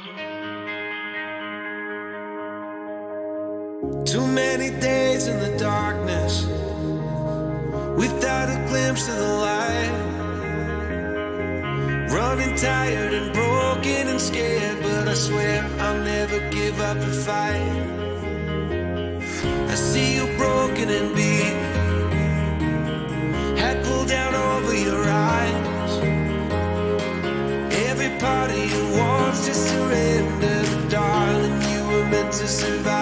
Too many days in the darkness, without a glimpse of the light. Running tired and broken and scared, but I swear I'll never give up the fight. I see you broken and beat, head pulled down over your eyes. Every part of you wants to surrender, but darling, you were meant to survive.